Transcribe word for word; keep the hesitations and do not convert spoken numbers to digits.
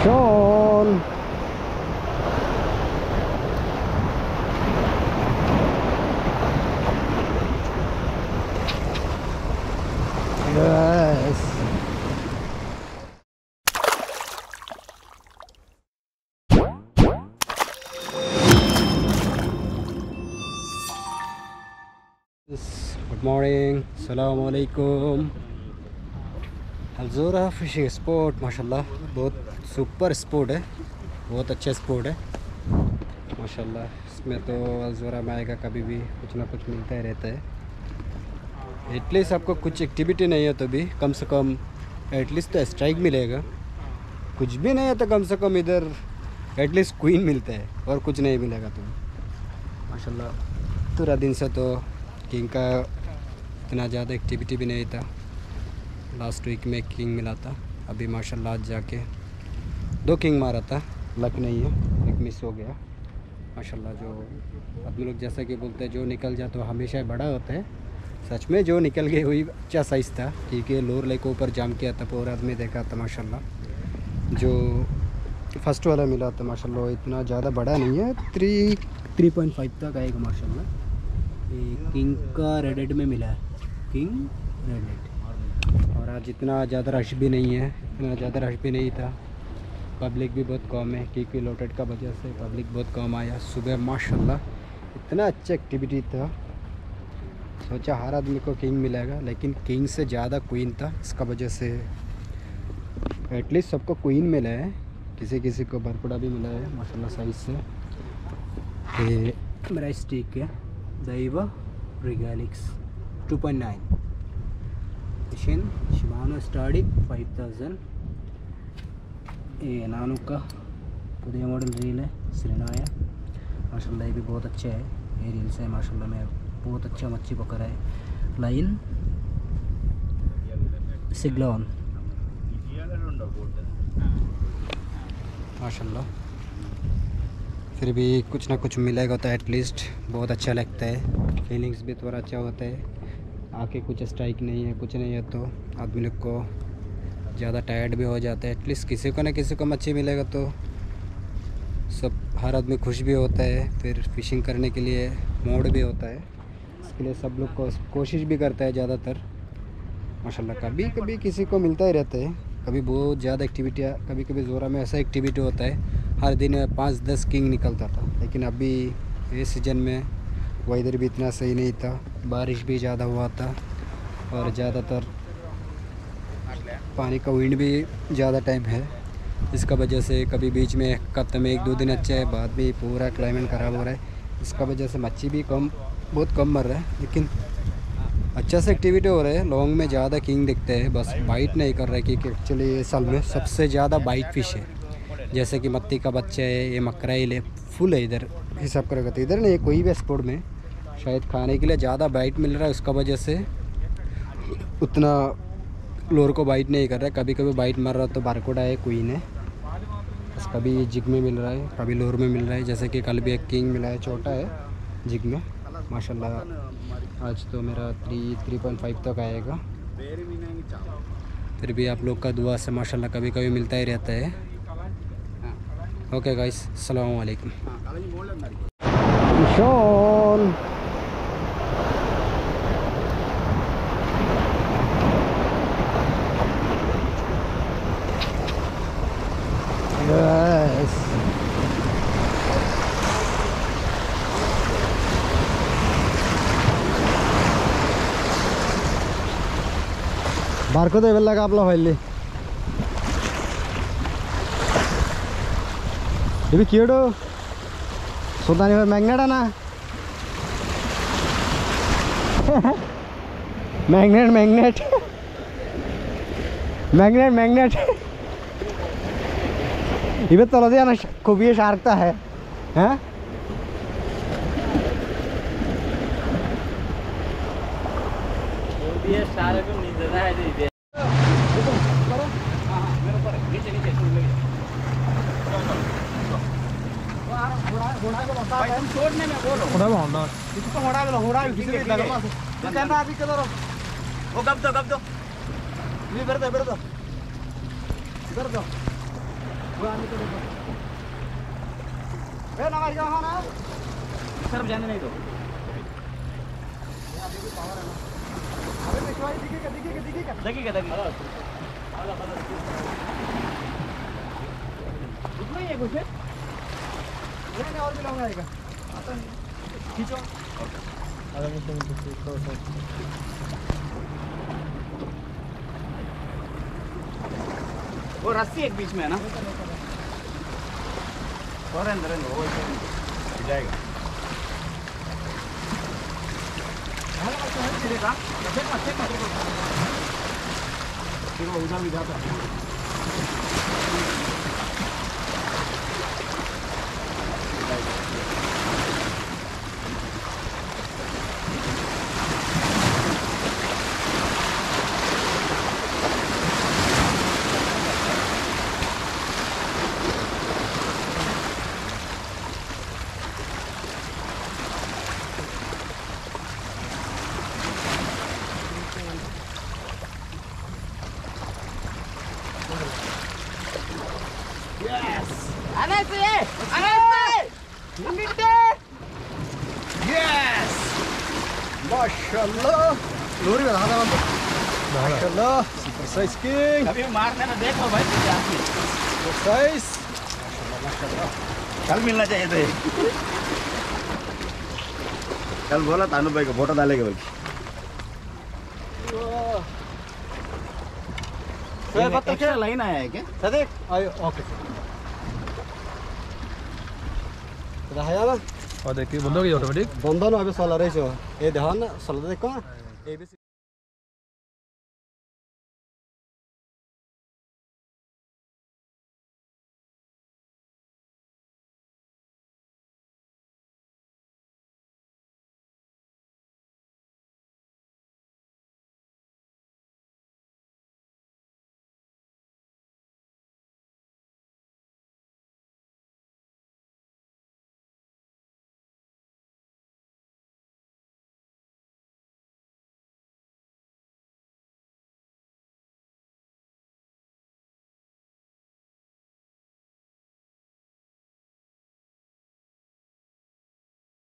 Sean. Yes. Good morning. Assalamu alaikum. Al Zorah fishing spot माशाल्लाह बहुत super spot है, बहुत अच्छा स्पॉट है माशाल्लाह। इसमें तो अलज़ोरा में आएगा कभी भी कुछ ना कुछ मिलता ही रहता है। एटलीस्ट आपको कुछ एक्टिविटी नहीं है तो भी कम से कम एटलीस्ट तो स्ट्राइक मिलेगा। कुछ भी नहीं है तो कम से कम इधर एटलीस्ट क्वीन मिलता है, और कुछ नहीं मिलेगा तो माशाल्लाह। पूरा दिन से तो किंग का इतना ज़्यादा एक्टिविटी भी नहीं था। लास्ट वीक में किंग मिला था, अभी माशाल्लाह आज जाके दो किंग मारा था। लक नहीं है, एक मिस हो गया माशाल्लाह। जो आदमी लोग जैसा कि बोलते हैं जो निकल जाए तो हमेशा बड़ा होता है। सच में जो निकल गए वही अच्छा साइज़ था, ठीक है। लोअर लेग के ऊपर जाम किया था, पूरा आदमी देखा था माशाल्लाह। जो फर्स्ट वाला मिला था माशाल्लाह इतना ज़्यादा बड़ा नहीं है, थ्री थ्री पॉइंट फाइव तक आएगा माशाल्लाह। ये किंग का रेडेड में मिला है, किंग रेडेड। और आज इतना ज़्यादा रश भी नहीं है, इतना ज़्यादा रश भी नहीं था। पब्लिक भी बहुत कम है क्योंकि लोटेड का वजह से पब्लिक बहुत कम आया सुबह माशाल्लाह। इतना अच्छा एक्टिविटी था, सोचा हर आदमी को किंग मिलेगा, लेकिन किंग से ज़्यादा क्वीन था। इसका वजह से एटलीस्ट सबको क्वीन मिला है, किसी किसी को बरकुड़ा भी मिला है माशाल्लाह साइज से। ये मेरा स्टिक है Daiwa Regalix two point nine mission Shimano Stradic five thousand. ये नानू का पुदिया मॉडल रील है श्रीनाया माशाल्लाह। ये भी बहुत अच्छा है, ये रील से माशाल्लाह में बहुत अच्छा मच्छी पकड़ा है। लाइन सिग्लॉन माशाल्लाह। फिर भी कुछ ना कुछ मिलेगा तो एटलीस्ट बहुत अच्छा लगता है, फीलिंग्स भी थोड़ा अच्छा होता है। आके कुछ स्ट्राइक नहीं है, कुछ नहीं है तो आदमी लोग को ज़्यादा टायर्ड भी हो जाता है। एटलीस्ट किसी को ना किसी को मच्छी मिलेगा तो सब हर आदमी खुश भी होता है। फिर फिशिंग करने के लिए मूड भी होता है, इसके लिए सब लोग को कोशिश भी करता है ज़्यादातर माशाल्लाह। कभी कभी किसी को मिलता ही रहता है, कभी बहुत ज़्यादा एक्टिविटियाँ, कभी कभी ज़ोरा में ऐसा एक्टिविटी होता है हर दिन पाँच दस किंग निकलता था। लेकिन अभी इस सीज़न में वेदर भी इतना सही नहीं था, बारिश भी ज़्यादा हुआ था और ज़्यादातर पानी का विंड भी ज़्यादा टाइम है। इसका वजह से कभी बीच में एक हफ्ते में एक दो दिन अच्छा है, बाद में पूरा क्लाइमेट ख़राब हो रहा है। इसका वजह से मच्छी भी कम बहुत कम मर रहा है, लेकिन अच्छा से एक्टिविटी हो रहा है। लॉन्ग में ज़्यादा किंग दिखते हैं, बस बाइट नहीं कर रहा है क्योंकि एक्चुअली ये साल में सबसे ज़्यादा बाइट फिश है। जैसे कि मत्ती का बच्चा है, ये मकराइल है, फुल है इधर हिसाब करेगा तो। इधर नहीं कोई भी स्पोर्ट में शायद खाने के लिए ज़्यादा बाइट मिल रहा है, उसका वजह से उतना लोअर को बाइट नहीं कर रहा है। कभी कभी बाइट मार रहा तो बारकोडा है, क्वीन है, बस कभी जिग में मिल रहा है, कभी लोअर में मिल रहा है। जैसे कि कल भी एक किंग मिला है, छोटा है जिग में माशाल्लाह। आज तो मेरा थ्री थ्री पॉइंट फाइव तक आएगा। फिर भी आप लोग का दुआ से माशाल्लाह कभी कभी मिलता ही रहता है। ओके गाइस, अस्सलाम वालेकुम। शॉन यस बारको तो इवेला का आपला फाइल ఇవి కీడు చూద్దాం మ్యాగ్నెట్ అన్నా मैग्नेट मैग्नेट मैग्नेट मैग्नेट इवे तो लदे ना खूब ये शार्कता है हैं ये शार्क को नीचे है दे करो हां हां मेरे ऊपर नीचे नीचे घोड़ा घोड़ा को बता भाई तुम छोड़ने में बोलो घोड़ा होंडा इसको घोड़ा को घोड़ा किसी के लगमा से तू कहना अभी किधर हो वो कब तो कब तो ये इधर तो इधर तो इधर तो ए ना मार जाओ ना तरफ जाने नहीं दो। अबे विश्वास दिखेगा दिखेगा दिखेगा देखिएगा देखिएगा इतना ही है कुछ नहीं नहीं और भी लॉन्ग आएगा खींचो वो रस्सी एक बीच में है ना और अंदर अंदर वो जाएगा देखा देख मत देख मत देखो उधर भी जाता है Yes! Anasi! Anasi! Anasi! Yes! माशाल्लाह लोरी में हाथ लगा माशाल्लाह सुपर साइज किंग कभी मारने ना देखो भाई सुपर साइज माशाल्लाह कल मिलना चाहिए था कल बोला तानू भाई को फोटो डालेंगे बोल सर पता क्या लाइन आया है क्या सदेक आयो ओके रहा यार और देखिए बंद हो गई ऑटोमेटिक बंद ना अभी सोलह रही छो ये ध्यान सोलह देखो एबीसी